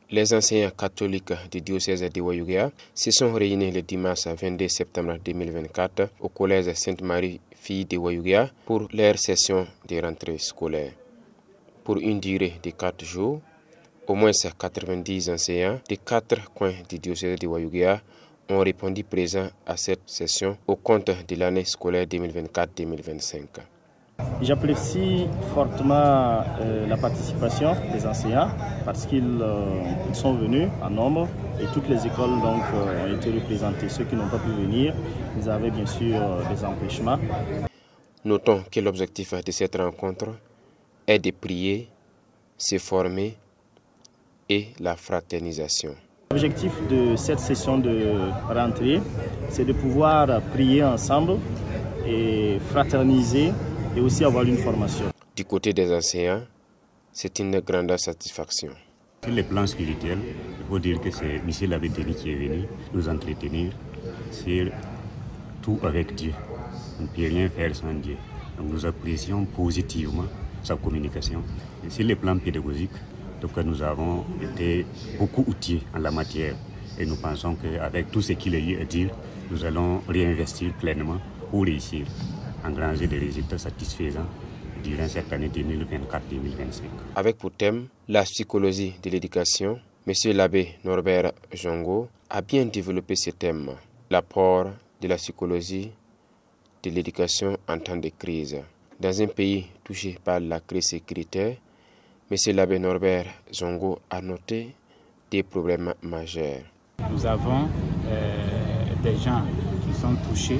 Les enseignants catholiques du diocèse de Ouayouguéa se sont réunis le dimanche 22 septembre 2024 au collège Sainte-Marie Fille de Ouayouguéa pour leur session de rentrée scolaire. Pour une durée de 4 jours, au moins 90 enseignants de 4 coins du diocèse de Ouayouguéa ont répondu présents à cette session au compte de l'année scolaire 2024-2025. J'apprécie fortement la participation des enseignants parce qu'ils sont venus en nombre et toutes les écoles donc, ont été représentées. Ceux qui n'ont pas pu venir, ils avaient bien sûr des empêchements. Notons que l'objectif de cette rencontre est de prier, se former et la fraternisation. L'objectif de cette session de rentrée, c'est de pouvoir prier ensemble et fraterniser et aussi avoir une formation. Du côté des enseignants, c'est une grande satisfaction. Sur le plan spirituel, il faut dire que c'est M. l'abbé Denis qui est venu nous entretenir sur tout avec Dieu. On ne peut rien faire sans Dieu. Donc nous apprécions positivement sa communication. Et sur le plan pédagogique, donc nous avons été beaucoup outillés en la matière. Et nous pensons qu'avec tout ce qu'il a eu à dire, nous allons réinvestir pleinement pour réussir à engranger des résultats satisfaisants durant cette année 2024-2025. Avec pour thème la psychologie de l'éducation, M. l'abbé Norbert Zongo a bien développé ce thème, l'apport de la psychologie de l'éducation en temps de crise. Dans un pays touché par la crise sécuritaire, M. l'abbé Norbert Zongo a noté des problèmes majeurs. Nous avons des gens qui sont touchés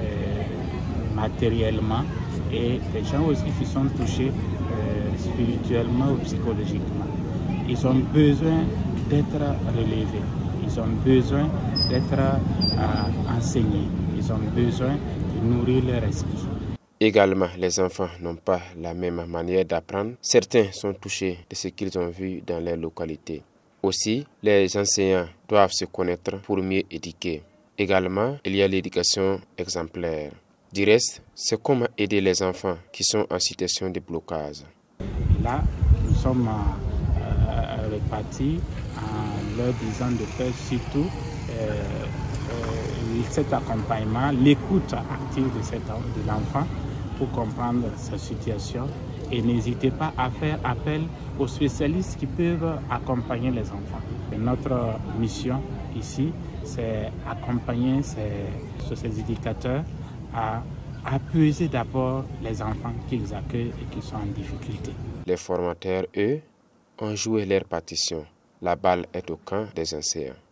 matériellement et des gens aussi qui sont touchés spirituellement ou psychologiquement. Ils ont besoin d'être relevés, ils ont besoin d'être enseignés, ils ont besoin de nourrir leur esprit. Également, les enfants n'ont pas la même manière d'apprendre. Certains sont touchés de ce qu'ils ont vu dans leur localité. Aussi, les enseignants doivent se connaître pour mieux éduquer. Également, il y a l'éducation exemplaire. Du reste, c'est comment aider les enfants qui sont en situation de blocage. Là, nous sommes repartis en leur disant de faire surtout cet accompagnement, l'écoute active de l'enfant pour comprendre sa situation. Et n'hésitez pas à faire appel aux spécialistes qui peuvent accompagner les enfants. Et notre mission ici, c'est accompagner ces éducateurs à apaiser d'abord les enfants qu'ils accueillent et qui sont en difficulté. Les formateurs, eux, ont joué leur partition. La balle est au camp des enseignants.